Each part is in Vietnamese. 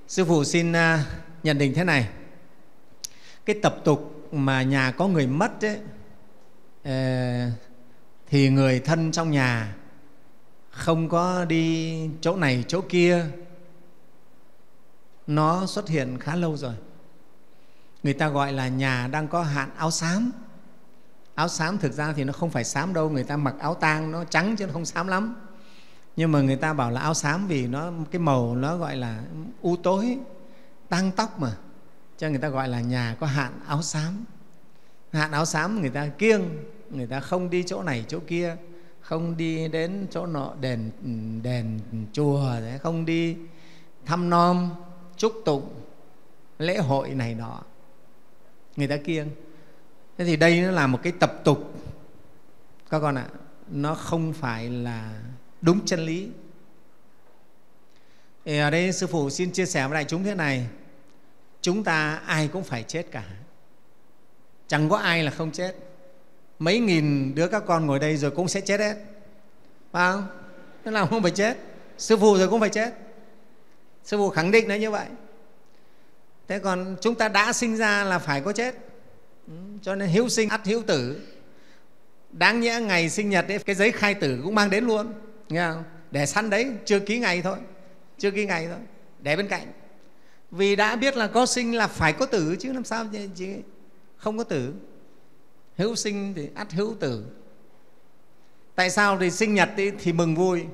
Sư phụ xin nhận định thế này. Cái tập tục mà nhà có người mất ấy, thì người thân trong nhà không có đi chỗ này chỗ kia, nó xuất hiện khá lâu rồi. Người ta gọi là nhà đang có hạn áo xám. Áo xám thực ra thì nó không phải xám đâu, người ta mặc áo tang nó trắng chứ nó không xám lắm. Nhưng mà người ta bảo là áo xám vì nó cái màu nó gọi là u tối, tang tóc mà, cho người ta gọi là nhà có hạn áo xám. Hạn áo xám người ta kiêng, người ta không đi chỗ này chỗ kia, không đi đến chỗ nọ đền chùa, không đi thăm nom chúc tụng lễ hội này nọ, người ta kiêng. Thế thì đây nó là một cái tập tục các con ạ, nó không phải là đúng chân lý. Thì ở đây Sư Phụ xin chia sẻ với đại chúng thế này: chúng ta ai cũng phải chết cả, chẳng có ai là không chết. Mấy nghìn đứa các con ngồi đây rồi cũng sẽ chết hết, phải không? Thế nào không phải chết? Sư Phụ rồi cũng phải chết. Sư Phụ khẳng định là như vậy. Thế còn chúng ta đã sinh ra là phải có chết, cho nên hữu sinh ắt hữu tử. Đáng nhẽ ngày sinh nhật ấy, cái giấy khai tử cũng mang đến luôn, nghe không? Để sẵn đấy, chưa ký ngày thôi, chưa ký ngày thôi, để bên cạnh. Vì đã biết là có sinh là phải có tử chứ, làm sao chứ không có tử. Hữu sinh thì ắt hữu tử. Tại sao thì sinh nhật thì mừng vui,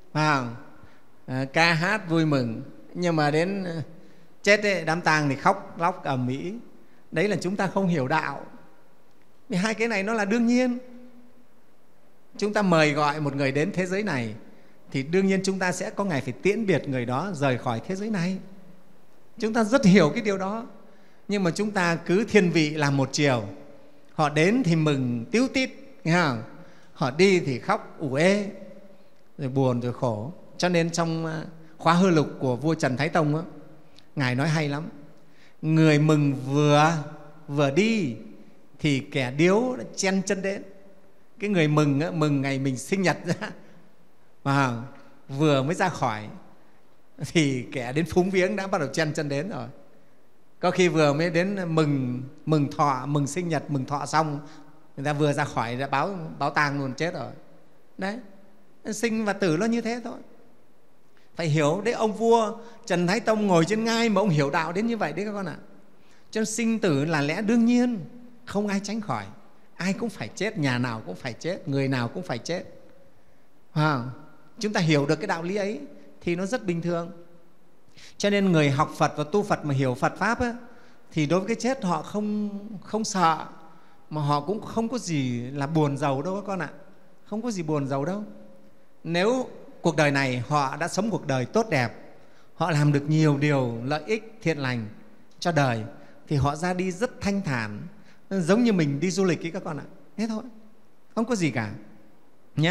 ca hát vui mừng, nhưng mà đến chết ấy, đám tang thì khóc lóc ầm ĩ. Đấy là chúng ta không hiểu đạo. Vì hai cái này nó là đương nhiên. Chúng ta mời gọi một người đến thế giới này thì đương nhiên chúng ta sẽ có ngày phải tiễn biệt người đó rời khỏi thế giới này. Chúng ta rất hiểu cái điều đó. Nhưng mà chúng ta cứ thiên vị làm một chiều. Họ đến thì mừng tíu tít, nghe không? Họ đi thì khóc ủ ê, rồi buồn rồi khổ. Cho nên trong khóa hư lục của vua Trần Thái Tông, Ngài nói hay lắm: người mừng vừa đi thì kẻ điếu đã chen chân đến. Cái người mừng ngày mình sinh nhật ra, mà vừa mới ra khỏi thì kẻ đến phúng viếng đã bắt đầu chen chân đến rồi. Có khi vừa mới đến mừng thọ, mừng sinh nhật, mừng thọ xong, người ta vừa ra khỏi đã báo tang luôn, chết rồi. Đấy, sinh và tử nó như thế thôi. Phải hiểu đấy. Ông vua Trần Thái Tông ngồi trên ngai mà ông hiểu đạo đến như vậy đấy các con ạ. Cho nên sinh tử là lẽ đương nhiên, không ai tránh khỏi. Ai cũng phải chết, nhà nào cũng phải chết, người nào cũng phải chết. Chúng ta hiểu được cái đạo lý ấy thì nó rất bình thường. Cho nên người học Phật và tu Phật mà hiểu Phật Pháp ấy, thì đối với cái chết họ không sợ, mà họ cũng không có gì là buồn giàu đâu các con ạ. Không có gì buồn giàu đâu. Nếu cuộc đời này họ đã sống cuộc đời tốt đẹp, họ làm được nhiều điều lợi ích thiện lành cho đời, thì họ ra đi rất thanh thản, giống như mình đi du lịch ấy các con ạ. Thế thôi, không có gì cả.